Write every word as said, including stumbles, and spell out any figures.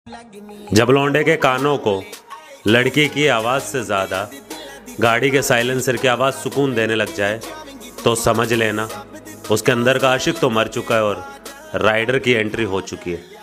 जब लौंडे के कानों को लड़की की आवाज़ से ज़्यादा गाड़ी के साइलेंसर की आवाज़ सुकून देने लग जाए तो समझ लेना उसके अंदर का आशिक तो मर चुका है और राइडर की एंट्री हो चुकी है।